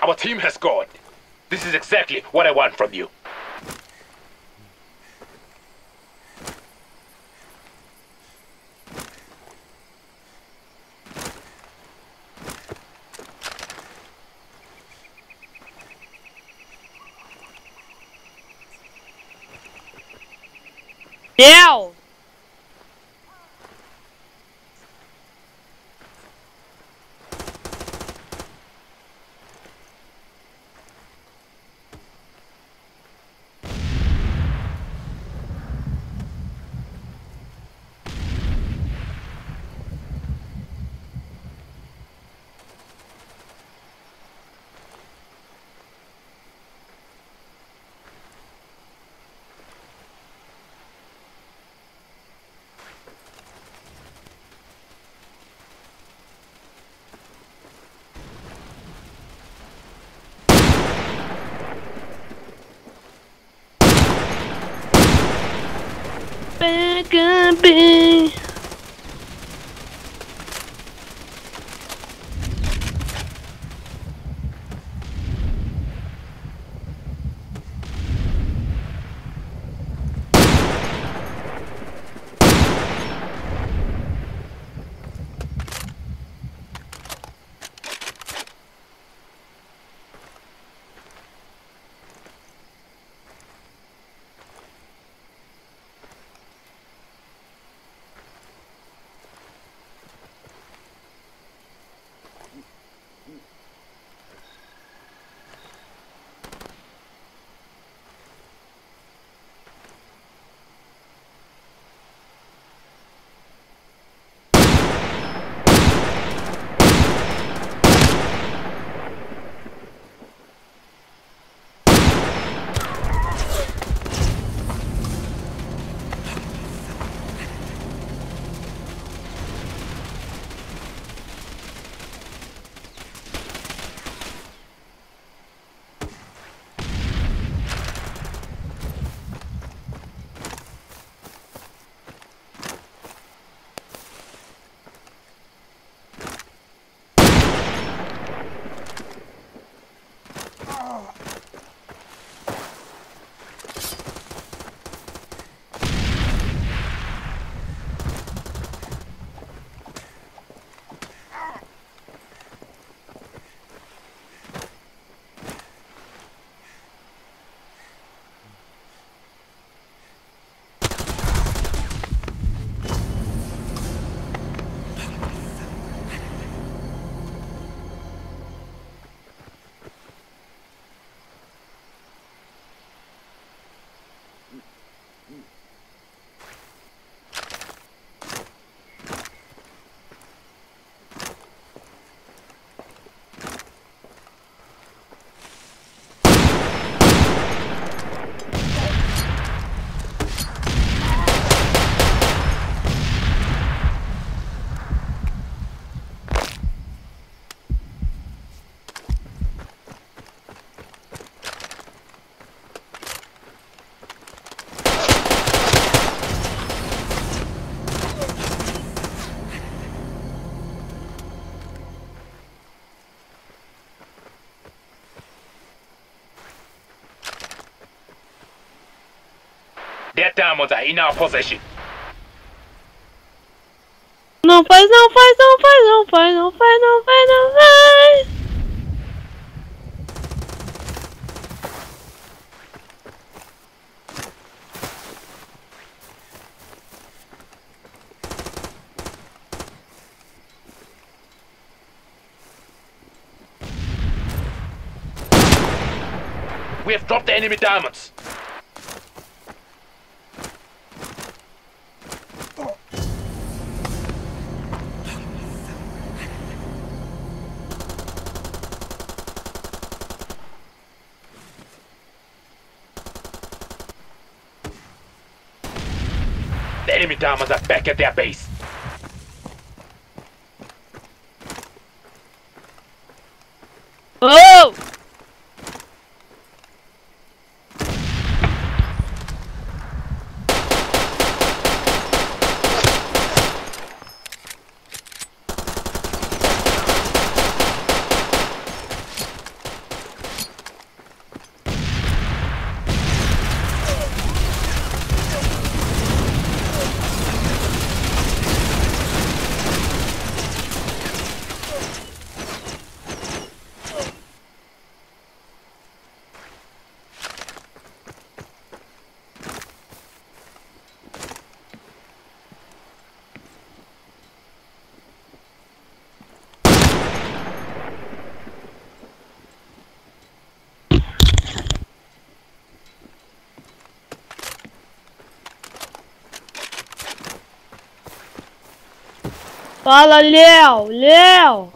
Our team has scored. This is exactly what I want from you. Now! Back up, babe. Their diamonds are in our possession. Não faz, não faz, não faz, não faz, não faz, não faz, não faz. We have dropped the enemy diamonds. The enemy diamonds are back at their base. Oh! Fala, Léo! Léo!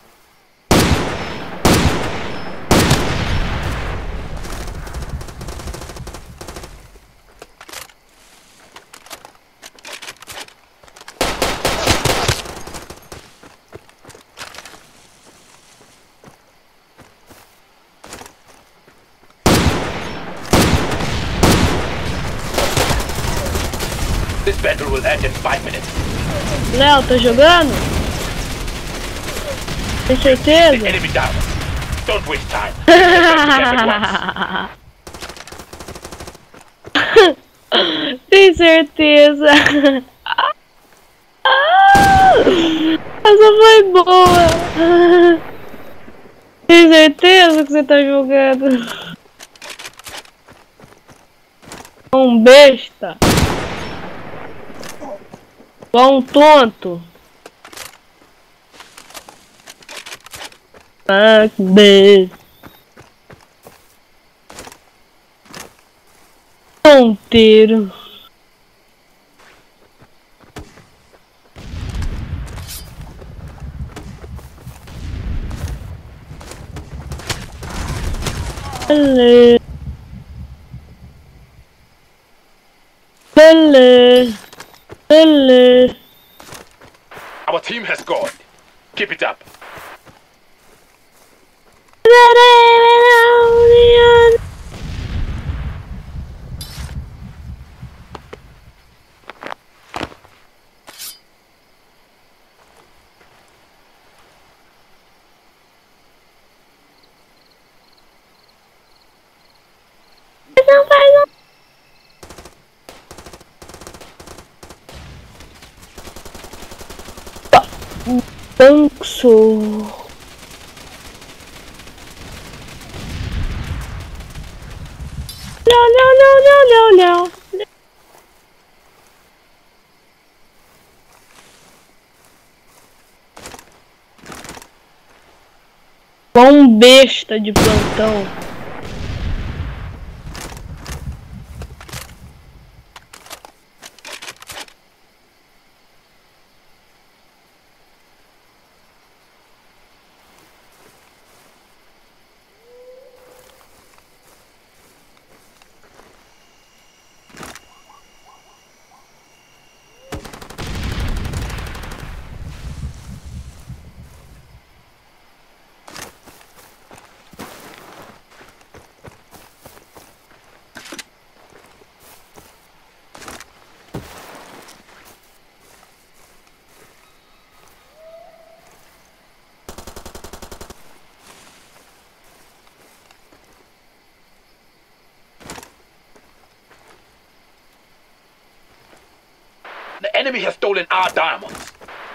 This battle will end in 5 minutes. Léo, tá jogando? Tem The certeza? enemy down. Don't waste time. At once. Tem certeza? Essa foi boa! Tem certeza que você tá jogando? Um besta! Um tonto! Ah, que besta! Tonteiro! Beleza! Beleza! Beleza! Our team has scored. Keep it up. Banco. Não, não, não, não, não, não. Um besta de plantão. The enemy has stolen our diamonds.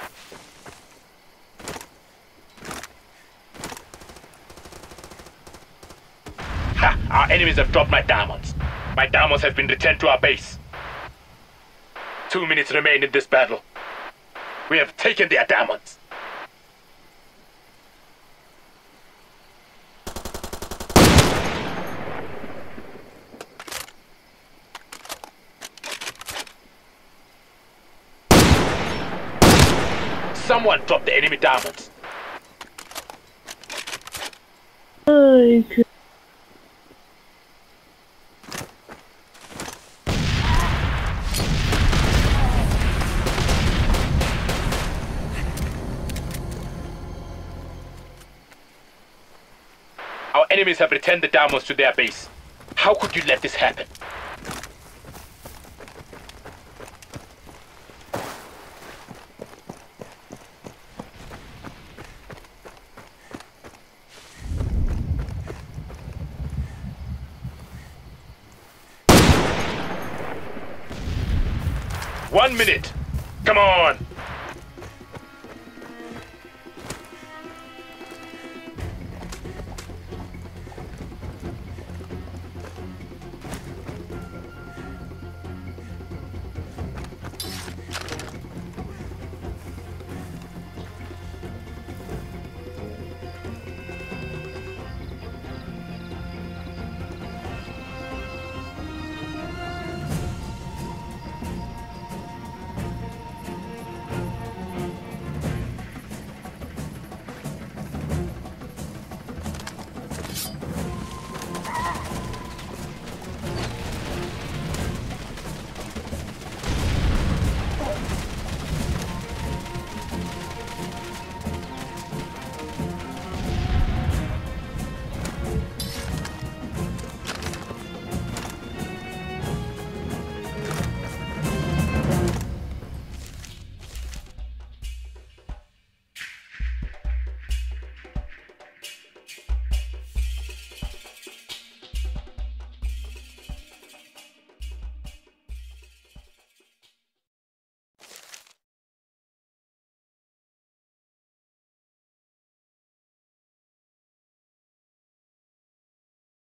Ha! Our enemies have dropped my diamonds. My diamonds have been returned to our base. 2 minutes remain in this battle. We have taken their diamonds. Someone dropped the enemy diamonds. Ai, que... Our enemies have returned the diamonds to their base. How could you let this happen? One minute. Come on.